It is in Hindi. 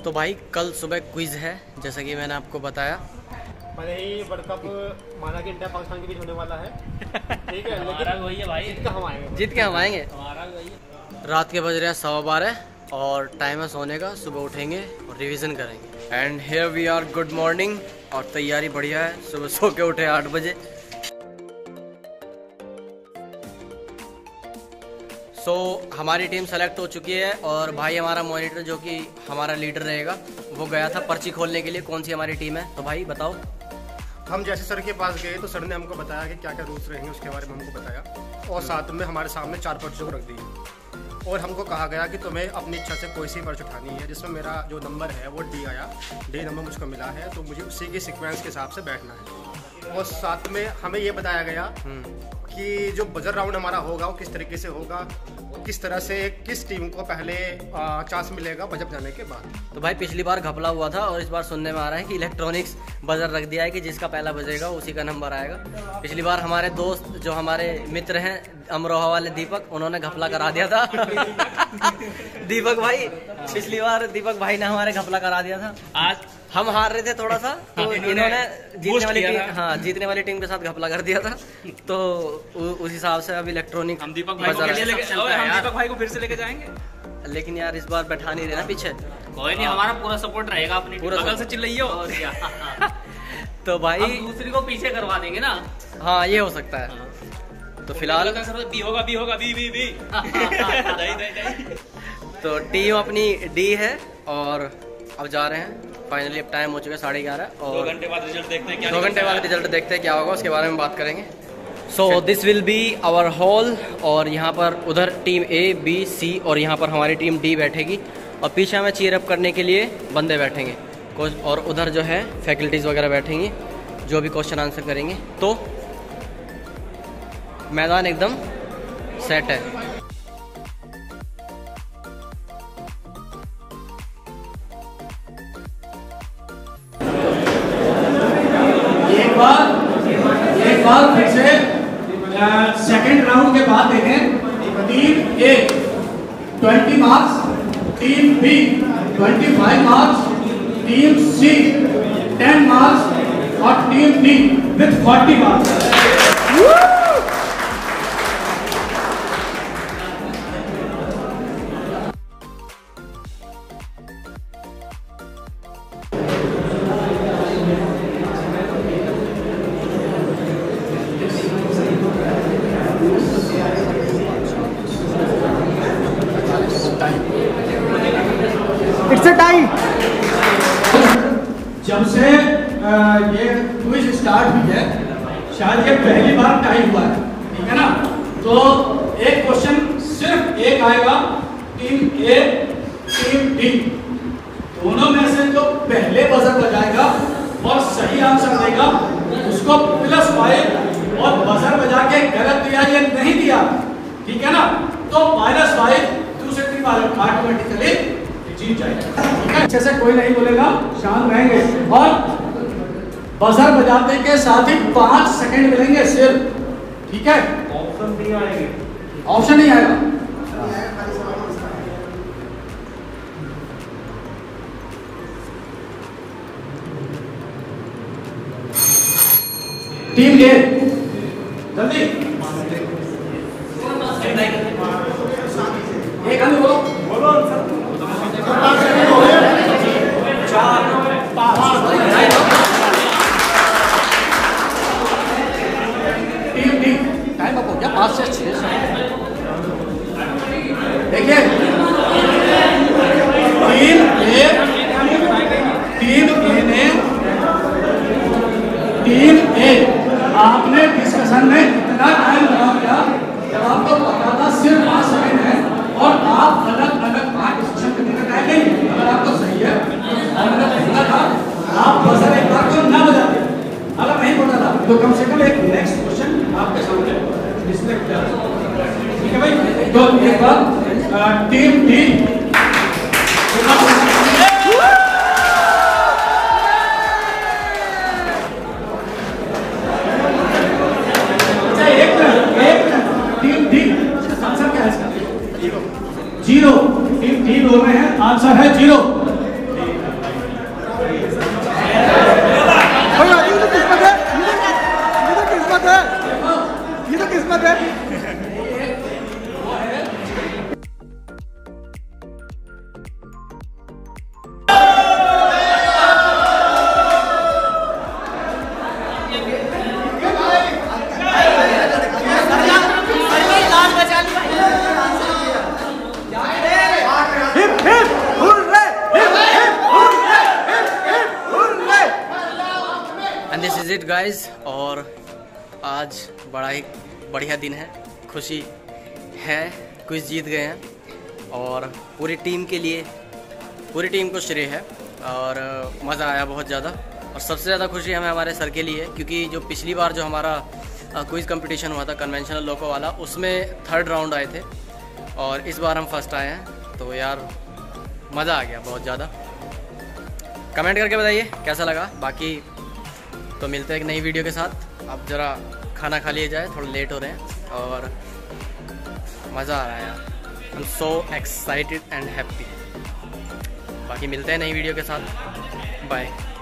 तो भाई कल सुबह क्विज है जैसा कि मैंने आपको बताया। भले ही वर्ल्ड कप माना कि इंडिया पाकिस्तान के बीच होने वाला है, ठीक है, लेकिन वही है भाई, जीत के हम आएंगे। रात के बज रहे हैं 12:15 और टाइम है सोने का। सुबह उठेंगे और रिवीजन करेंगे। And here we are, good morning. और तैयारी बढ़िया है, सुबह सो के उठे 8 बजे। सो हमारी टीम सेलेक्ट हो चुकी है और भाई हमारा मॉनिटर जो कि हमारा लीडर रहेगा वो गया था पर्ची खोलने के लिए कौन सी हमारी टीम है। तो भाई बताओ। हम जैसे सर के पास गए तो सर ने हमको बताया कि क्या क्या रूल्स रहेंगे, उसके बारे में हमको बताया और साथ में हमारे सामने 4 पर्चियों को रख दी और हमको कहा गया कि तुम्हें अपनी इच्छा से कोई सी पर्ची उठानी है। जिसमें मेरा जो नंबर है वो डी आया, डी नंबर मुझको मिला है, तो मुझे उसी के सीक्वेंस के हिसाब से बैठना है। और साथ में हमें ये बताया गया कि जो बजर राउंड हमारा होगा वो किस तरीके से होगा, किस तरह से किस टीम को पहले चांस मिलेगा बजर जाने के बाद। तो भाई पिछली बार घपला हुआ था और इस बार सुनने में आ रहा है कि इलेक्ट्रॉनिक्स बजर रख दिया है कि जिसका पहला बजेगा उसी का नंबर आएगा। पिछली बार हमारे दोस्त जो हमारे मित्र हैं अमरोहा वाले दीपक, उन्होंने घपला करा दिया था। दीपक भाई, पिछली बार दीपक भाई ने हमारे घपला करा दिया था। आज हम हार रहे थे थोड़ा सा तो इन्होंने जीतने वाली टीम के साथ घपला कर दिया था। तो उस हिसाब से अब इलेक्ट्रॉनिक हम दीपक भाई को फिर से लेके जाएंगे। लेकिन यार इस बार बैठा नहीं रहे ना पीछे। कोई नहीं, हमारा पूरा सपोर्ट रहेगा, अपनी पूरा बगल से चिल्लाइए और क्या। तो भाई हम दूसरी को पीछे करवा देंगे ना। हाँ ये हो सकता है। तो फिलहाल बी होगा बी। तो टीम अपनी डी है और अब जा रहे हैं। फाइनली अब टाइम हो चुका है 11:30 और 2 घंटे बाद रिजल्ट देखते हैं क्या 2 घंटे बाद रिजल्ट देखते हैं क्या होगा, उसके बारे में बात करेंगे। So this will be our hall और यहाँ पर उधर टीम ए बी सी और यहाँ पर हमारी टीम डी बैठेगी और पीछे हमें चीयर अप करने के लिए बंदे बैठेंगे और उधर जो है फैकल्टीज़ वगैरह बैठेंगी जो भी क्वेश्चन आंसर करेंगे। तो मैदान एकदम सेट है। एक बार फिर से सेकंड राउंड के बाद देखें। Team A 20 marks, team B 25 marks, team C 10 marks और team D with 40 marks. It's a time. जब से ये क्विज स्टार्ट हुई है शायद ये पहली बार टाइम हुआ है, ठीक है ना। तो एक क्वेश्चन सिर्फ एक आएगा टीम ए टीम डी, दोनों में से जो पहले बजर बजाएगा और सही आंसर देगा उसको +5 और बजर बजा के गलत दिया या नहीं दिया, ठीक है ना, तो -5 दूसरी टीम ऑटोमेटिकली जीत जाएगा, ठीक है। अच्छे से कोई नहीं बोलेगा, शांत रहेंगे और बजर बजाते के साथ ही 5 सेकंड मिलेंगे सिर्फ, ठीक है। ऑप्शन नहीं आएंगे, ऑप्शन नहीं आएगा। टीम ए जल्दी एक आदमी बोलो 4 5 टीम डी टाइम अप हो गया 5 से 6। देखिए टीम ए आपने डिस्कशन में इतना टाइम लगा दिया जब आपको पता था सिर्फ 5 सेकंड है और आप अलग अलग बात डिस्कशन करने का टाइम नहीं। अगर आपको सही है और मैंने पहला था आप बजर एक बार को ना बजाते, अगर नहीं पता था तो कम से कम एक नेक्स्ट क्वेश्चन आपके सामने डिस्प्ले किया, ठीक है भाई। तो एक बार team D zero, team D में है, आंसर है 0। It guys. और आज बड़ा ही बढ़िया दिन है, खुशी है, क्विज जीत गए हैं और पूरी टीम के लिए, पूरी टीम को श्रेय है और मज़ा आया बहुत ज़्यादा। और सबसे ज़्यादा खुशी हमें हमारे सर के लिए, क्योंकि जो पिछली बार जो हमारा क्विज़ कंपटीशन हुआ था कन्वेंशनल लोको वाला, उसमें 3rd राउंड आए थे और इस बार हम फर्स्ट आए हैं। तो यार मज़ा आ गया बहुत ज़्यादा। कमेंट करके बताइए कैसा लगा। बाकी तो मिलते हैं एक नई वीडियो के साथ। अब ज़रा खाना खा लिया जाए, थोड़ा लेट हो रहे हैं और मज़ा आ रहा है यार। I am so excited and happy. बाकी मिलते हैं नई वीडियो के साथ। बाय।